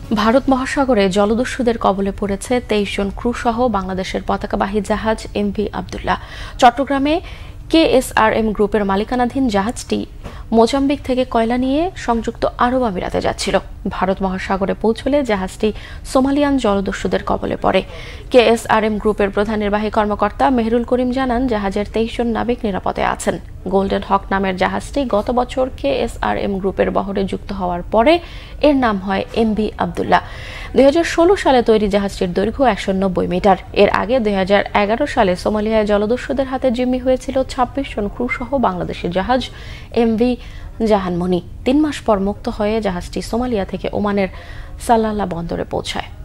ভারত মহাসাগরে জলদস্যুদের কবলে পড়েছে 23 জন ক্রু সহ বাংলাদেশের পতাকাবাহী জাহাজ এমভি আব্দুল্লাহ। চট্টগ্রামে কেএসআরএম গ্রুপের মালিকানাধীন জাহাজটি মোজাম্বিক থেকে কয়লা নিয়ে সংযুক্ত আরব আমিরাতে যাচ্ছিল। ভারত মহাসাগরে পৌঁছলে জাহাজটি সোমালিয়ান জলদস্যুদের কবলে পড়ে। কেএসআরএম গ্রুপের প্রধান নির্বাহী কর্মকর্তা মেহরুল করিম জানান, জাহাজের 23 জন নাবিক নিরাপদে আছেন। গোল্ডেন হক নামের জাহাজটি গত বছর কেএসআরএম গ্রুপের বহরে যুক্ত হওয়ার পরে এর নাম হয় এমভি আব্দুল্লাহ। 2016 সালে তৈরি জাহাজটির দৈর্ঘ্য 190 মিটার। এর আগে 2011 সালে সোমালিয়ায় জলদস্যুদের হাতে জিম্মি হয়েছিল 26 জন ক্রু সহ বাংলাদেশের জাহাজ এমভি জাহানমণি। 3 মাস পর মুক্ত হয়ে জাহাজটি সোমালিয়া থেকে ওমানের সালালা বন্দরে পৌঁছায়।